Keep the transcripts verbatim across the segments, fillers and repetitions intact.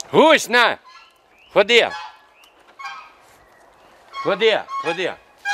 Гусь, на! Ходи! Ходи, ходи!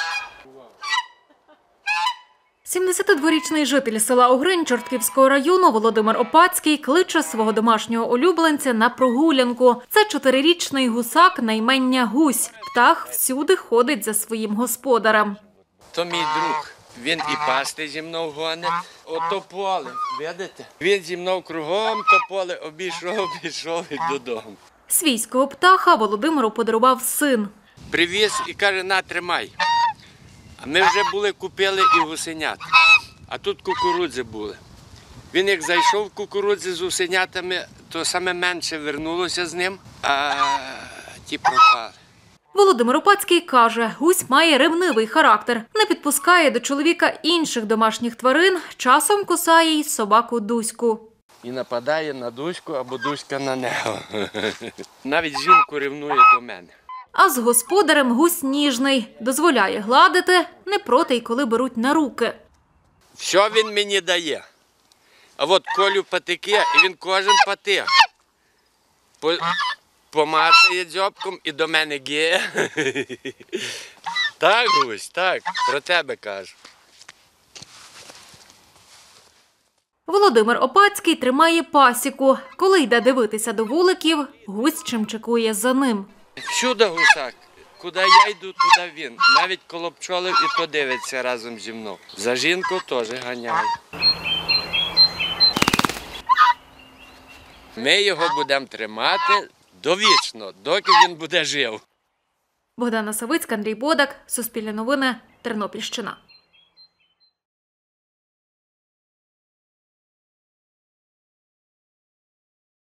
сімдесятидворічний житель села Угринь Чортківського району Володимир Опацький кличе свого домашнього улюбленця на прогулянку. Це чотирирічний гусак на ім'я Гусь. Птах всюди ходить за своїм господарем. То мій друг. Він і пасти зі мною гонить. Ото поле, видите? Він зі мною кругом то поле обійшов, обійшов і додому. Свійського птаха Володимиру подарував син. Привіз і каже, на, тримай. А ми вже були, купили і гусенят. А тут кукурудзи були. Він як зайшов в кукурудзи з гусенятами, то саме менше вернулося з ним, а ті пропали. Володимир Опацький каже, гусь має ревнивий характер. Не підпускає до чоловіка інших домашніх тварин, часом кусає й собаку Дуську. І нападає на Дуську або Дуська на нього. Навіть жінку ревнує до мене. А з господарем гусь ніжний. Дозволяє гладити, не проти й коли беруть на руки. Що він мені дає? А от колю патики, і він кожен патик. По... Помацає дзьобком і до мене гє. Так, Гусь, так, про тебе кажу. Володимир Опацький тримає пасіку. Коли йде дивитися до вуликів, гусь чимчикує за ним. Всюди гусак. Куди я йду, туди він. Навіть коло пчоли і то дивиться разом зі мною. За жінку теж ганяє. Ми його будемо тримати довічно, доки він буде жив. Богдана Савицька, Андрій Бодак, Суспільне новини, Тернопільщина.